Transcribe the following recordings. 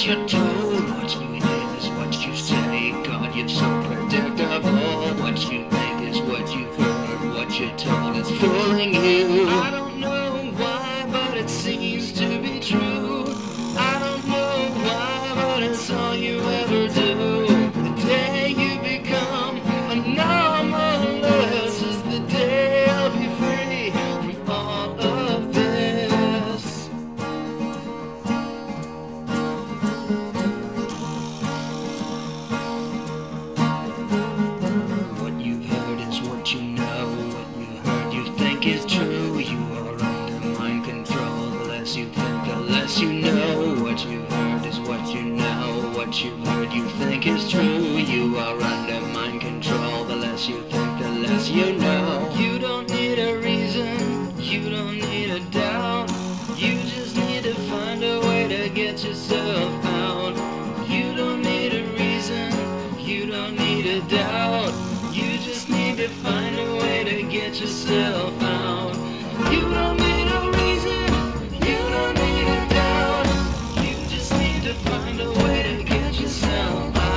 you're told, what you hear is what you say. God, you're so predictable. What you think is what you've heard. What you're told is fooling you. I don't know why, but it seems to be true. I don't know why, but it's all you ever do. The day you become anomalous is the day I'll be free from all of this. What you've heard is what you know. What you heard you think is true. You are under mind control. The less you think, the less you know. What you heard is what you know. What you heard you think is true. You are under mind control. The less you think, the less you know. You don't need a reason. You don't need a doubt. You just need to find a way to get yourself out. You don't need a reason. You don't need a doubt. You just need to find a way to get yourself out. You don't need a reason. You don't need a doubt. You just need to find a way to get yourself out.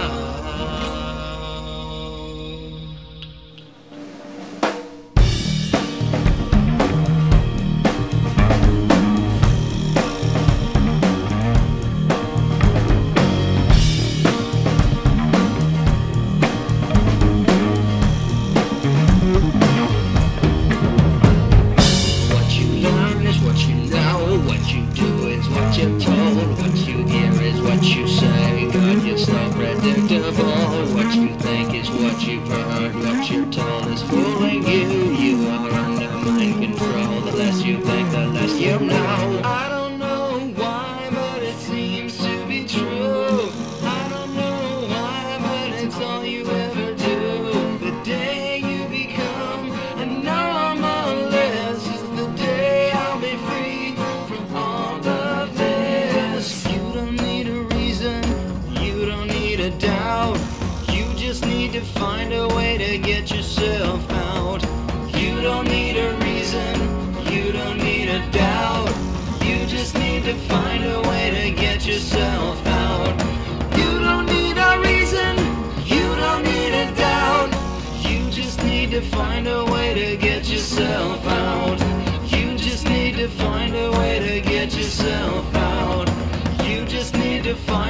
What you learn is what you know. What you do is what you're told. What you hear is what you say. God, you're so predictable. What you think is what you've heard. What you're told is fooling you. You are under mind control. The less you think, the less you know. I don't know why, but it seems to be true. I don't know why, but it's all you ever do. The day you become anomalous is the day I'll be free from all of this. You don't need a reason. You don't need a doubt. You just need to find a way to get yourself out. You don't need a reason. You don't need a doubt. You just need to find a way to get yourself out. You don't need a reason. You don't need a doubt. You just need to find a way to get yourself out. You just need to find a way to get yourself out. You just need to find